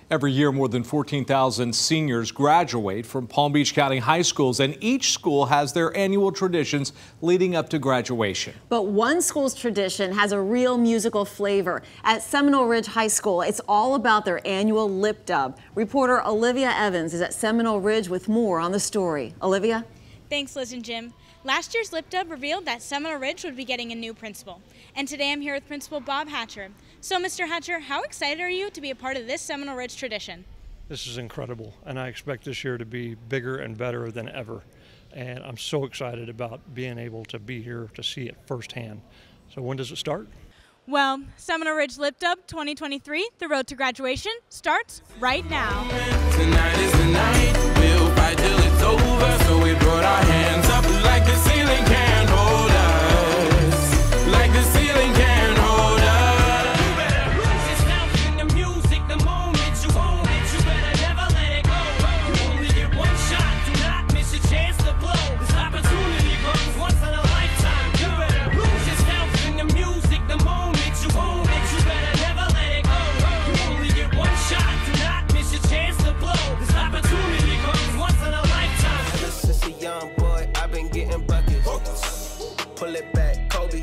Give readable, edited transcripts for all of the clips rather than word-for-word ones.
Every year, more than 14,000 seniors graduate from Palm Beach County high schools, and each school has their annual traditions leading up to graduation. But one school's tradition has a real musical flavor. At Seminole Ridge High School, it's all about their annual lip dub. Reporter Olivia Evans is at Seminole Ridge with more on the story. Olivia? Thanks, Liz and Jim. Last year's lip dub revealed that Seminole Ridge would be getting a new principal. And today I'm here with Principal Bob Hatcher. So, Mr. Hatcher, how excited are you to be a part of this Seminole Ridge tradition? This is incredible, and I expect this year to be bigger and better than ever. And I'm so excited about being able to be here to see it firsthand. So when does it start? Well, Seminole Ridge Lip Dub 2023, the road to graduation, starts right now. Tonight is the night, we'll fight till it's over, so we brought our hands up like the ceiling can't hold us, like the ceiling can't hold us. You better lose yourself in the music, the moment you own it, you better never let it go. You only get one shot, do not miss a chance to blow. This opportunity comes once in a lifetime. You better lose yourself in the music, the moment you own it, you better never let it go. You only get one shot, do not miss a chance to blow. This opportunity comes once in a lifetime. Ever since a young boy, I've been getting buckets. Pull it back, Kobe.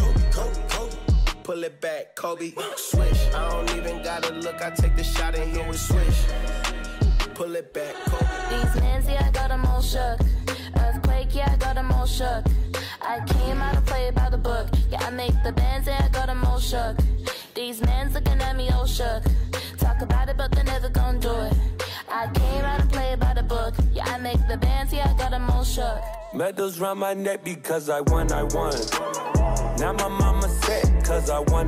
Pull it back, Kobe. Swish, I don't even gotta look, I take the shot and hit with swish. Pull it back, Kobe. These mans, yeah, I got them all shook. Earthquake, yeah, I got them all shook. I came out to play by the book. Yeah, I make the bands, yeah, I got them all shook. These mans looking at me all shook. Talk about it, but they're never gonna do it. I came out to play by the book. Yeah, I make the bands, yeah, I got them all shook. Medals round my neck because I won. Now my mama set, cause I won.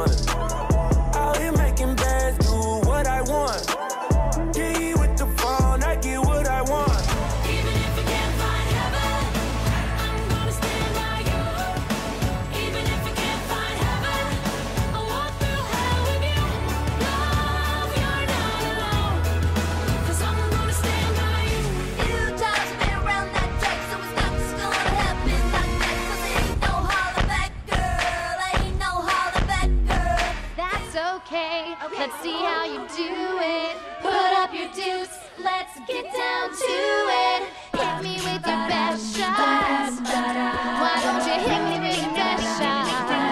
Out here making bands, do what I want. Get with the phone, I get what I want. Even if I can't find heaven, I'm gonna stand by you. Even if I can't find heaven, I'll walk through hell with you. Love, you're not alone, cause I'm gonna stand by you. You times been around that track, so it's not just gonna happen like that. Cause it ain't no holler back, girl. Ain't no holler back, girl. That's okay. Let's see how you do it. Put up your deuce. Let's get down to it. Hit me with your best shot. Why don't you hit me with your best shot?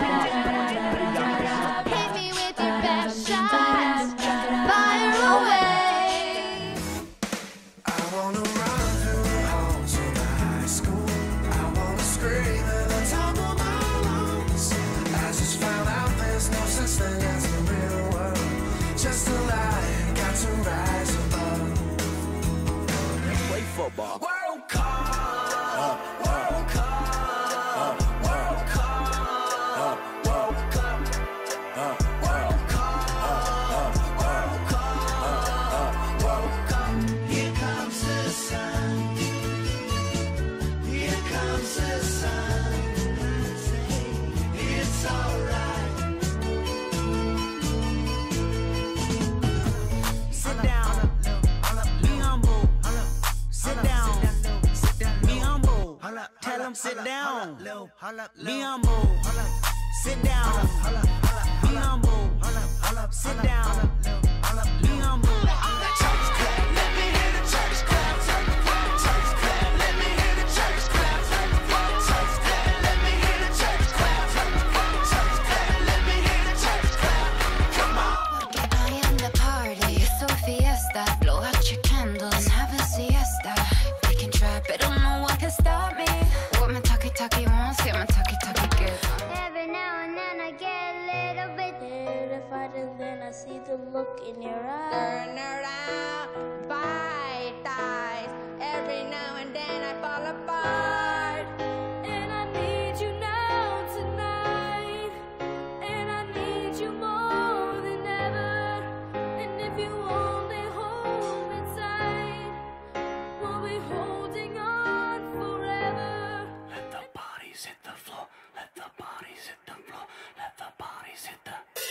Hit me with your best shot. Fire away. I wanna run through the halls of the high school. I wanna scream at the top of my lungs. I just found out there's no such thing as the real world. Just a lie, got to rise above. Play football. World Cup, World Cup, World Cup, World Cup, World Cup, World Cup, World Cup. Here comes the sun. Here comes the sun. It's alright. Sit down, be humble. Sit down, be humble. Tell them sit down, be humble. Sit down, be humble. Sit down, be humble. Church clap, let me hear the church clap. Church clap, let me hear the church clap. Church clap, let me hear the church clap. Church clap, let me hear the church clap. Come on. I am the party, it's a fiesta. Blow out your candles and have a siesta. They can try, but don't know what can stop me. What my talkie wants, get my talkie get. Every now and then I get a little bit terrified, and then I see the look in your eyes. Turn around, bite eyes. Every now and then I fall apart. And I need you now tonight, and I need you more than ever. And if you only hold me tight, we'll be holding on forever. Let the bodies hit the floor, let the bodies hit the floor, let the bodies hit the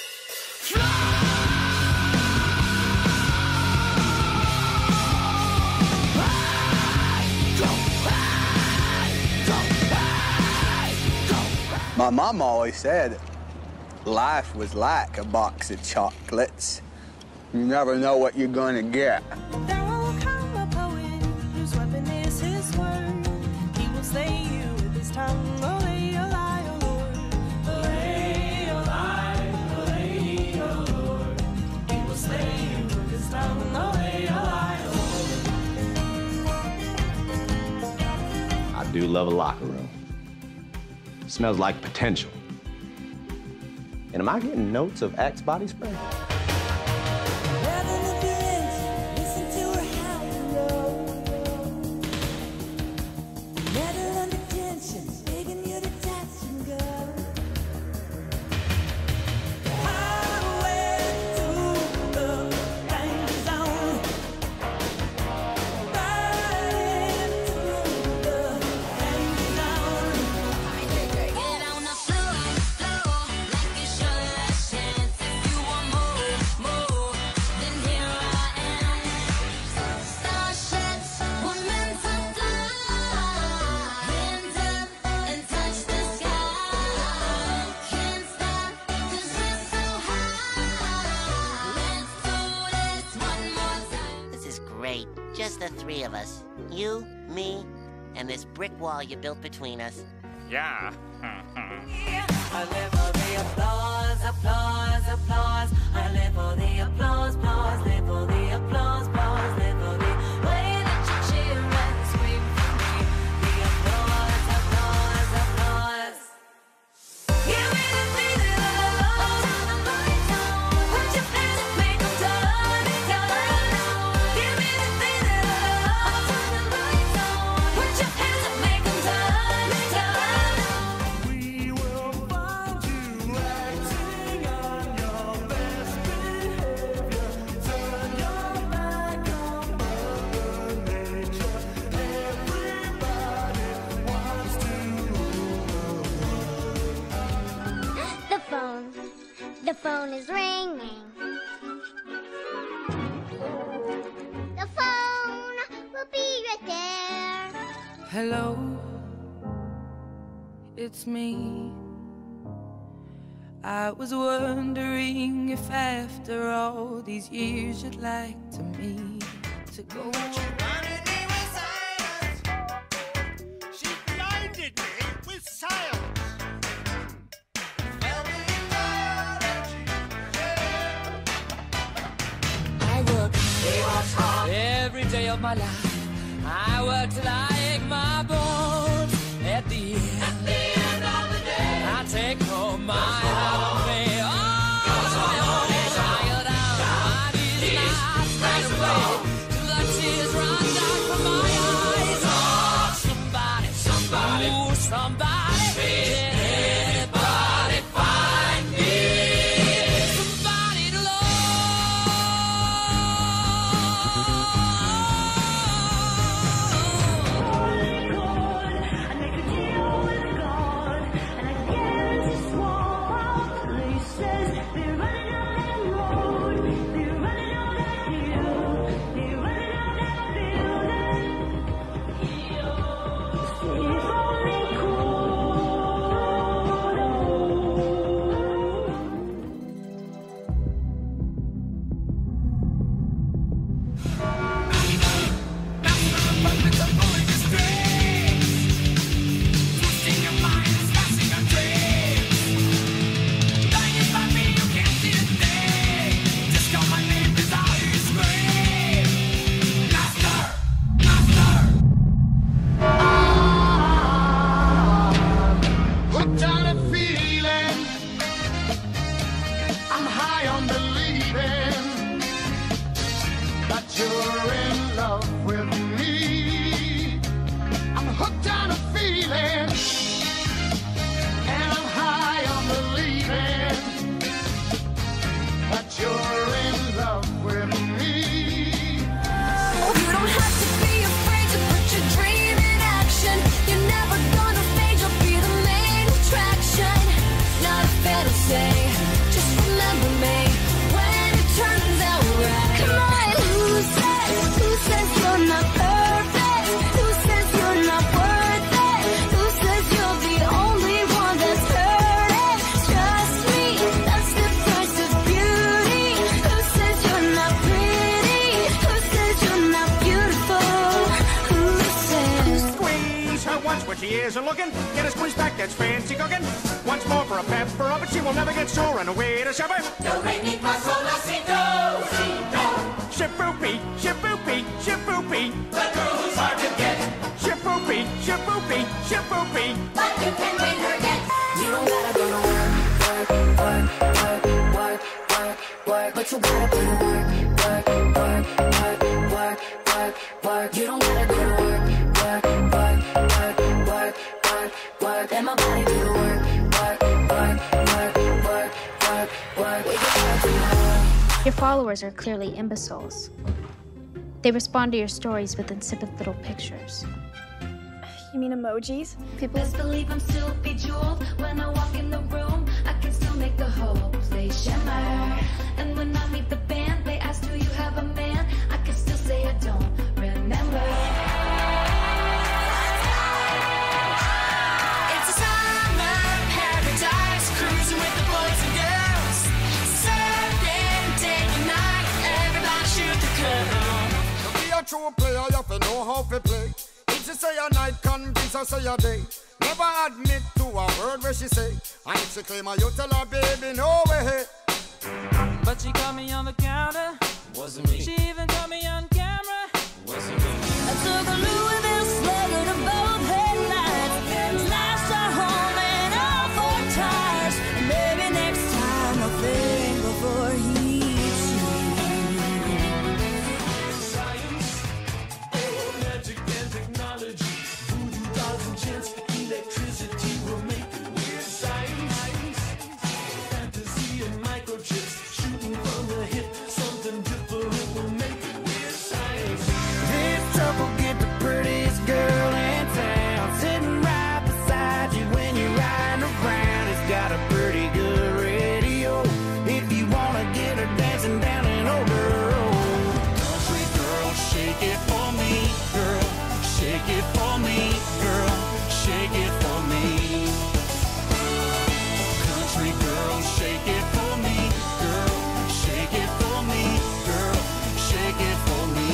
My mom always said life was like a box of chocolates. You never know what you're going to get. There will come a poet whose weapon is his word. He will slay you with his tongue. Oh, lay a lie, oh Lord. Lay a lie, oh Lord. He will slay you with his tongue. Oh, lay a lie, oh Lord. I do love a locker room. It smells like potential. And am I getting notes of Axe body spray? Just the three of us. You, me, and this brick wall you built between us. Yeah. I live for the applause, applause, applause. I live for the applause, applause, live for the applause, applause, live for the way that you cheer and scream for me. The applause, applause, applause. Give me the feeling of love. Put your hands up, make them turn it down. Give me the feeling of love. Put your hands up, make them turn it down. We will find you acting on your best behavior. Turn your back on Mother Nature. Everybody wants to The phone is ringing. The phone will be right there. Hello, it's me. I was wondering if after all these years you'd like to me to go on. She blinded me with silence. I work every day of my life. I work till I ache my bones. At the end of the day, I take home my heart of me. Oh, tired out, my knees not straight away till the tears run down from my eyes. Oh, somebody, ooh, somebody, can anybody find me? Somebody to love. Hooked on a feeling. I'm high on believing that you're she isn't looking. Get a squeeze back, that's fancy cooking. Once more for a pepper up, but she will never get sore. And away to supper. Do, re, mi, fa, sol, la, si, do, si, do. Shipoopy, shipoopy, shipoopy. The girl who's hard to get. Shipoopy, shipoopy, shipoopy. But you can win her yet. You don't gotta go to work, but you gotta put in work. You don't gotta go to work, let my body do the work. Your followers are clearly imbeciles. They respond to your stories with insipid little pictures. You mean emojis? People best believe I'm still bejeweled. When I walk in the room, I can still make the whole place shimmer. And when I meet the band, they ask, do you have a man? I can still say I don't remember. It's a summer paradise, cruising with the boys and girls. Surfing day and night, everybody shoot the curl. To be a true player, you have to know how to play. If she say a night, convince her say a day. Never admit to a word where she say. And if she claim her, you tell her, baby, no way. But she caught me on the counter. Wasn't me. She even caught me on camera. Wasn't me. I took a Louisville slugger to both headlights, slashed her home and all four tires. And maybe next time I'll think before he hits you. Science, oh, magic and technology. Voodoo dolls and chance, electricity will make it weird. Science, fantasy and microchips, shooting from the hip, something different will make it weird. Science. This truck will get the prettiest girl in town, sitting right beside you when you're riding around. It's got a pretty good radio if you wanna get her dancing down an older road. Country girl, shake it for me, girl. Shake it for me, girl. Shake it for me. Country girl, shake it for me, girl. Shake it for me, girl. Shake it for me.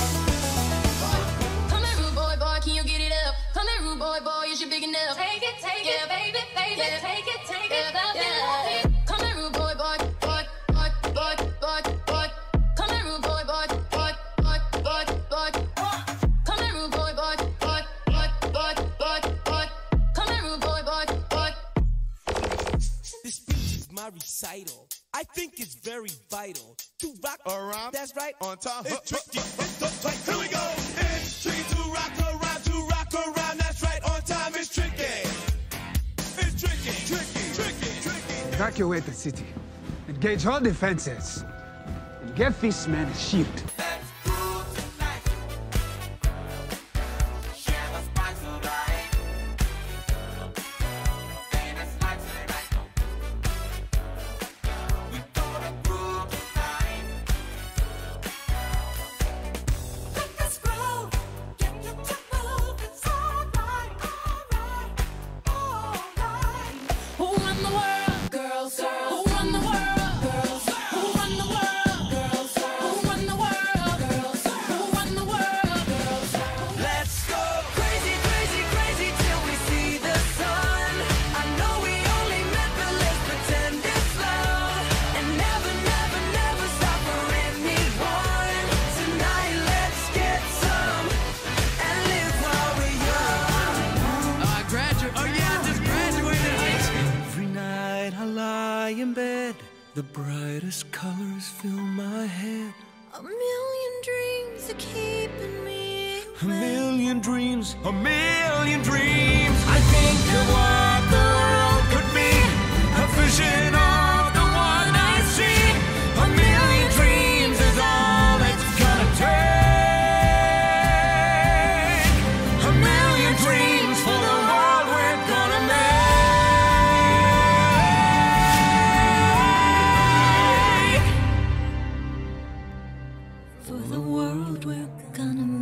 Come here, rude boy, boy, can you get it up? Come here, rude boy, boy, is you big enough? Take it, yeah, baby, baby, yeah. Take it, yeah. Come here, rude boy, boy, boy, boy, boy, boy, boy. Come here, rude boy, boy, boy, boy, boy, boy. Come here, rude boy, boy, boy, boy, boy, boy, boy. Come here, rude boy, boy, boy. This speech is my recital. I think it's very vital to rock around. That's right, on time. It's tricky. It's the right. Here we go. It's tricky to rock around. To rock around. That's right, on time. It's tricky. It's tricky. Evacuate the city. Engage all defenses. And get this man a shield. Who run the world? Girls, girls. Who run the world? Girls. Who run the world? Girls. Who run the world? Girls. Who run the world? Girls. Let's go crazy, crazy, crazy till we see the sun. I know we only met, but let's pretend it's love. And never, never, never stop for anyone. Tonight, let's get some and live while we're young. I graduated. Oh yeah, I just graduated high school. Every night I lie in bed, the brightest colors fill my head. A million dreams are keeping me A million dreams, a million dreams. I think of what the world could be, a vision of the one I see. A million dreams is all it's gonna take. A million dreams for the world we're gonna make. for the world we're gonna make.